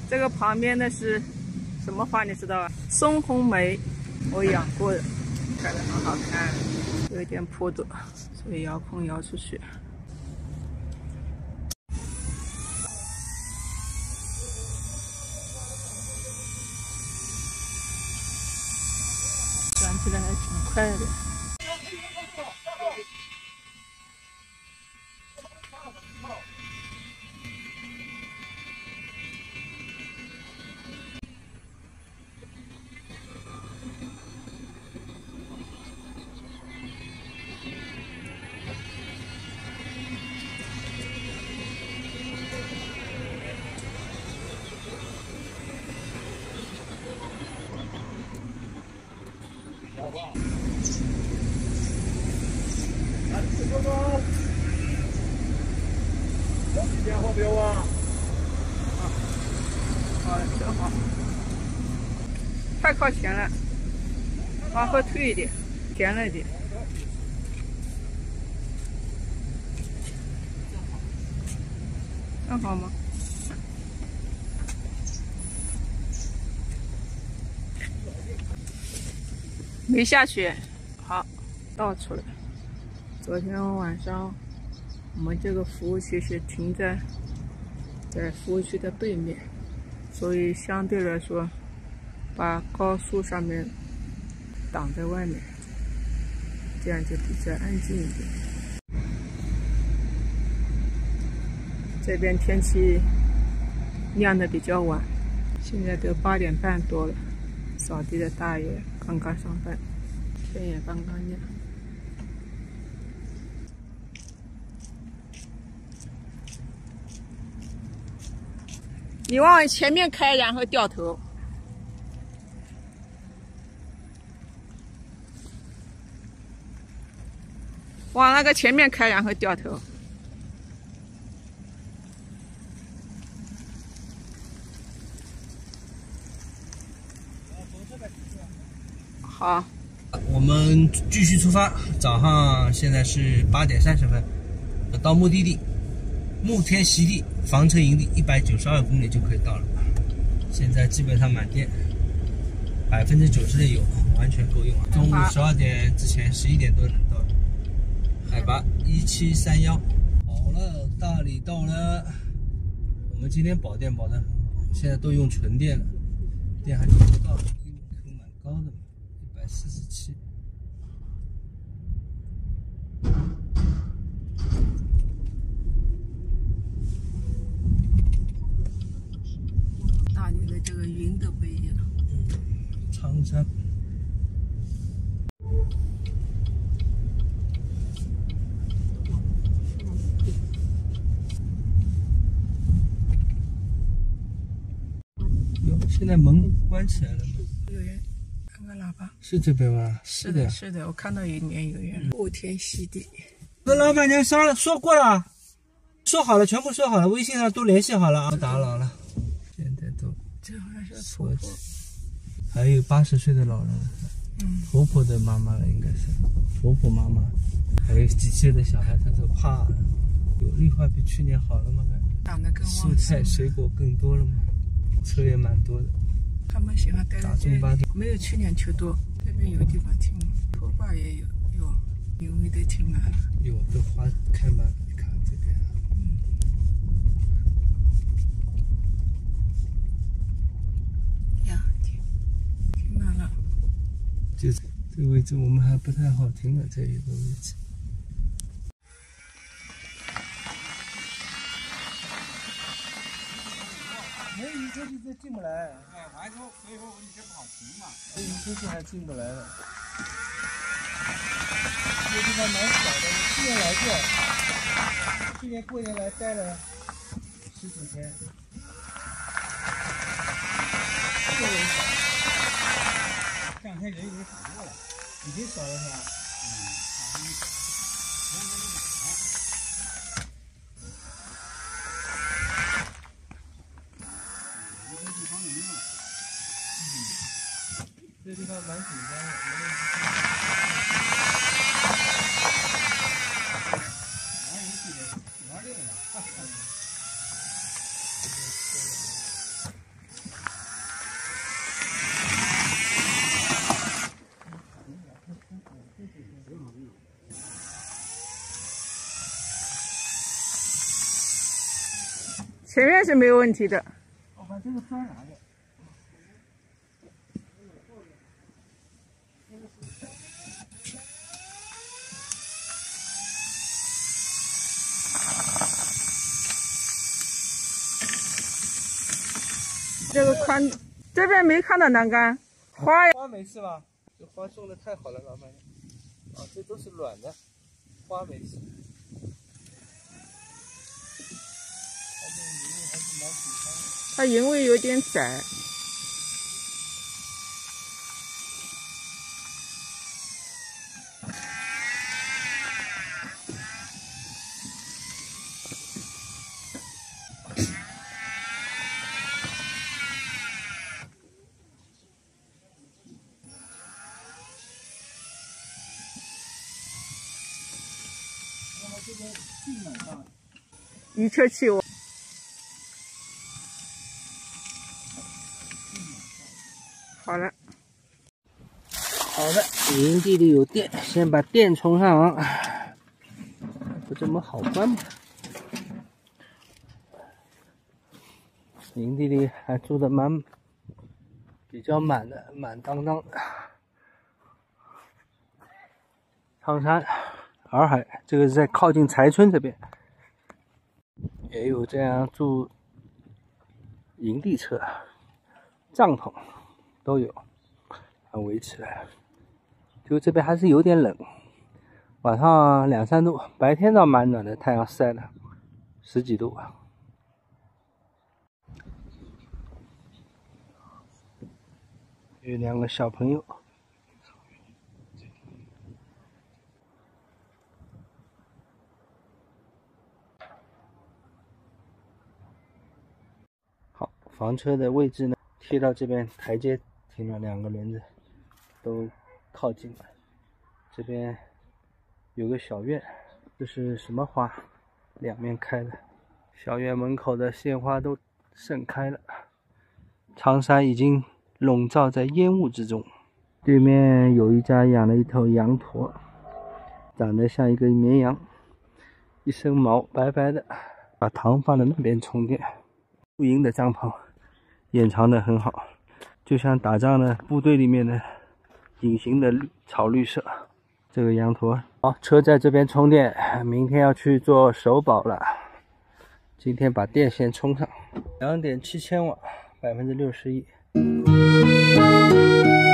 这个旁边的是什么花？你知道吧？松红梅，我养过的，开得很好看，有一点坡度，所以遥控摇出去。转起来还挺快的。 来，师哥哥，电话不要忘。 好，挺好。太靠前了，往后退一点，前了一点。正好吗？没下雪，好，倒出来。昨天晚上我们这个服务区是停在服务区的背面，所以相对来说把高速上面挡在外面，这样就比较安静一点。这边天气亮的比较晚，现在都8点半多了，扫地的大爷刚刚上班，天也刚刚亮。 你往前面开，然后掉头。往那个前面开，然后掉头。好， 我们继续出发。早上现在是8点30分，到目的地慕天席地房车营地192公里就可以到了。现在基本上满电，90%的油，完全够用。中午12点之前11点多能到。海拔1731。好了，大理到了。我们今天保电保得很好，现在都用纯电了，电还充不到，口蛮高的，147。 大理的这个云都不一样。 苍山。哟，现在门关起来了吗？ 有人按个喇叭。 是这边吗？ 是的，是的，我看到里面有人。慕天席地。 和老板娘说过了，说好了，全部说好了，微信上都联系好了啊。不打扰了。现在都。 这好像是婆婆。 还有80岁的老人，婆婆的妈妈了，应该是婆婆妈妈，还有几岁的小孩，他都怕了。有绿化比去年好了吗？感觉长得更旺盛， 蔬菜水果更多了吗？车也蛮多的。 他们喜欢待在这里，没有去年球多。这边有地方停，拖挂也有，因为都停满了。 有的花开满了，你看这边。 呀，停满了。 就这个位置我们还不太好停了，这一个位置。没雨车就进不来。哎，完之后，所以说你这不好停嘛。没雨车就还进不来了。这个地方蛮小的，我去年来过，去年过年来待了10几天。这个人少，这2天人已经少多了，已经少了是吧？这地方蛮紧张的。 前面是没有问题的。 我把这个砖拿掉。 这个宽，这边没看到栏杆，花呀。 花没事吧？这花种的太好了，老板娘。啊，这都是软的，花没事。 它营位有点窄。一车汽油。好了， 好的，营地里有电，先把电充上。不怎么好关吧？营地里还住的比较满的，满当当的。苍山、洱海，这个是在靠近柴村这边，也有这样住营地车、帐篷都有，维持。就这边还是有点冷，晚上2、3度，白天倒蛮暖的，太阳晒了10几度。有2个小朋友。好，房车的位置呢，贴到这边台阶停了2个轮子，都靠近了。这边有个小院，这是什么花？两面开的。小院门口的鲜花都盛开了，长山已经笼罩在烟雾之中。对面有一家养了一头羊驼，长得像一个绵羊，一身毛白白的。把糖放在那边充电。露营的帐篷掩藏得很好，就像打仗的部队里面的隐形的草绿色。这个羊驼，好，车在这边充电，明天要去做首保了。今天把电先充上，2.7千瓦，61%。